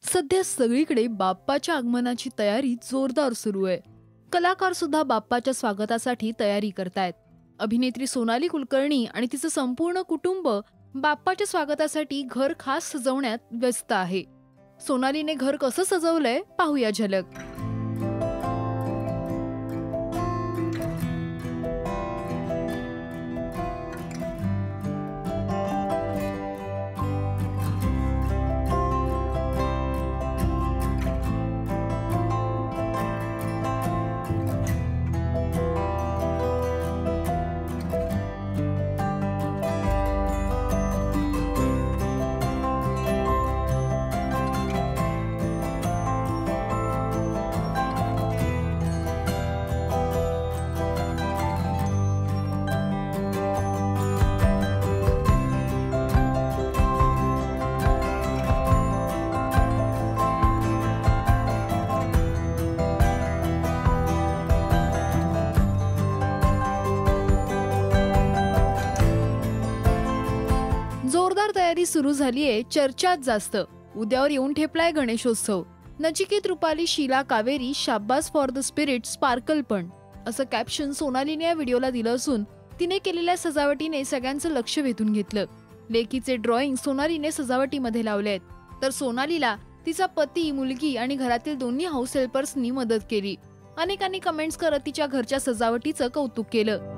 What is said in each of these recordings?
सध्या सगळीकडे बाप्पाच्या आगमनाची तयारी जोरदार सुरू आहे. कलाकार सुद्धा बाप्पाच्या स्वागतासाठी तयारी करतायत. अभिनेत्री सोनाली कुलकर्णी आणि तिचं संपूर्ण कुटुंब बाप्पाच्या स्वागतासाठी घर खास सजवण्यात व्यस्त आहे. सोनालीने घर कसं सजवलंय पाहूया झलक. जोरदार तयारी सुरू झालीये. चर्चात जास्त. उद्यावर येऊन ठेपलाय गणेशोत्सव. नचिकेत, रुपाली, शीला, कावेरी, शाब्बास फॉर द स्पिरिट, स्पार्कल पण, असं कॅप्शन सोनालीने या व्हिडिओला दिलं असून तिने केलेल्या सजावटीने सगळ्यांचं लक्ष वेधून घेतलं. लेकीचे ड्रॉइंग सोनालीने सजावटीमध्ये लावले आहेत, तर सोनालीला तिचा पती, मुलगी आणि घरातील दोन्ही हाऊस हेल्पर्सनी मदत केली. अनेकांनी कमेंट्स करत तिच्या घरच्या सजावटीचं कौतुक केलं.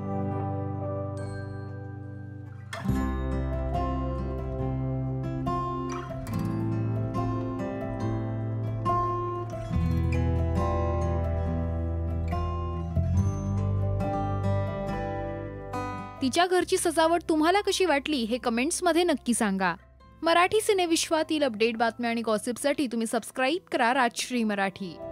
तिच्या घरची सजावट तुम्हाला कशी वाटली हे कमेंट्समध्ये नक्की सांगा. मराठी सिनेविश्वातील अपडेट, बातम्या आणि गॉसिपसाठी तुम्ही सबस्क्राईब करा राजश्री मराठी.